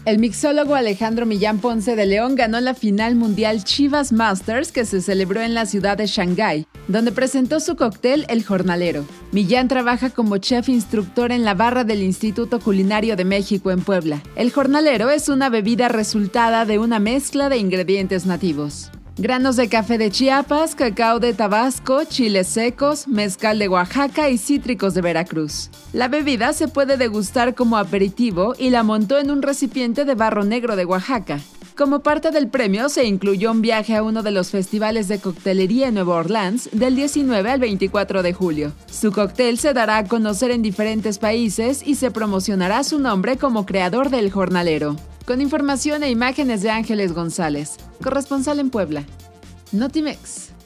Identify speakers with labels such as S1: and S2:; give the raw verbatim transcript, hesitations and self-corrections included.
S1: El mixólogo Alejandro Millán Ponce de León ganó la final mundial Chivas Masters que se celebró en la ciudad de Shanghái, donde presentó su cóctel El Jornalero. Millán trabaja como chef instructor en la barra del Instituto Culinario de México en Puebla. El Jornalero es una bebida resultada de una mezcla de ingredientes nativos: granos de café de Chiapas, cacao de Tabasco, chiles secos, mezcal de Oaxaca y cítricos de Veracruz. La bebida se puede degustar como aperitivo y la montó en un recipiente de barro negro de Oaxaca. Como parte del premio se incluyó un viaje a uno de los festivales de coctelería en Nueva Orleans del diecinueve al veinticuatro de julio. Su cóctel se dará a conocer en diferentes países y se promocionará su nombre como creador del Jornalero. Con información e imágenes de Ángeles González, corresponsal en Puebla. Notimex.